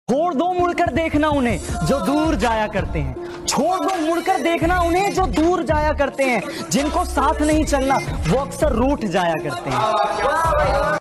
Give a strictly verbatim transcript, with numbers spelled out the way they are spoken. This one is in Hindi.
छोड़ दो मुड़कर देखना उन्हें जो दूर जाया करते हैं। छोड़ दो मुड़कर देखना उन्हें जो दूर जाया करते हैं। जिनको साथ नहीं चलना वो अक्सर रूठ जाया करते हैं।